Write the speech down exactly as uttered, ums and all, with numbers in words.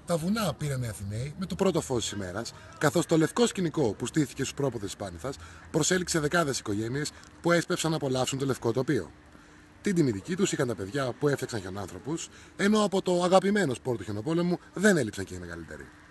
Τα βουνά πήραν οι Αθηναίοι με το πρώτο φως της ημέρας, καθώς το λευκό σκηνικό που στήθηκε στους πρόποδες της Πάνηθας προσέλκυσε δεκάδες οικογένειες που έσπευσαν να απολαύσουν το λευκό τοπίο. Την τιμητική τους είχαν τα παιδιά που έφτιαξαν χιονάνθρωπους, ενώ από το αγαπημένο σπορ του χιονοπόλεμου δεν έλειψαν και οι μεγαλύτεροι.